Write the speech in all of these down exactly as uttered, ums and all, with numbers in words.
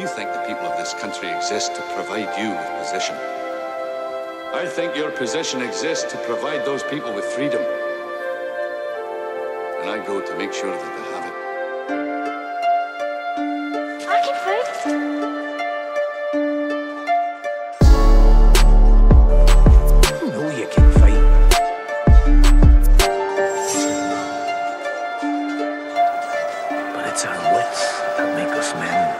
You think the people of this country exist to provide you with position. I think your position exists to provide those people with freedom. And I go to make sure that they have it. I can fight. You know you can fight. But it's our wits that make us men.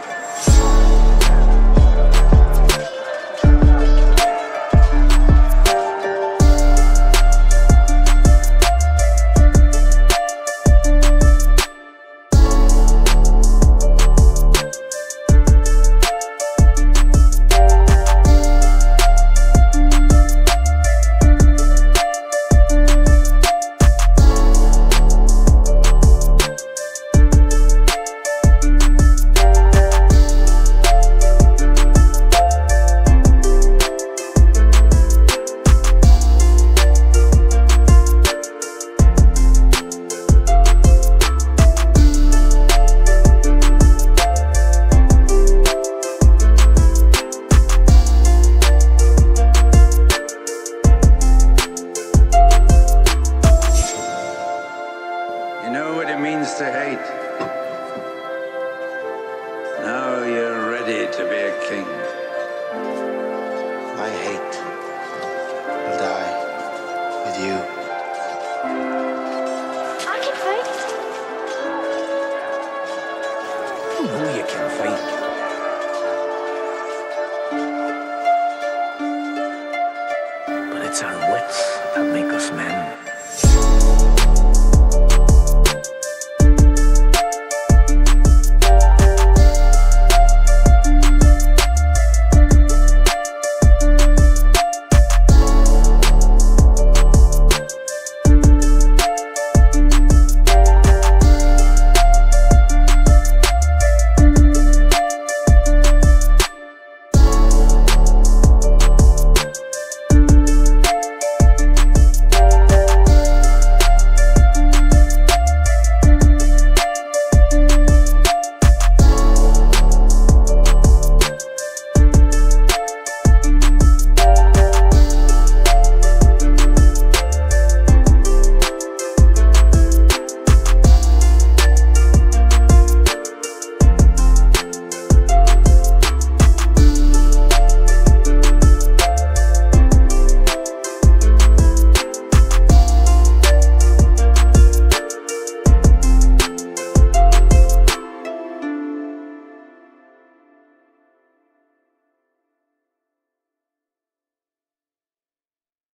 You know what it means to hate. Now you're ready to be a king. I hate and die with you. I can fight. You know you can fight. But it's our wits that make us men.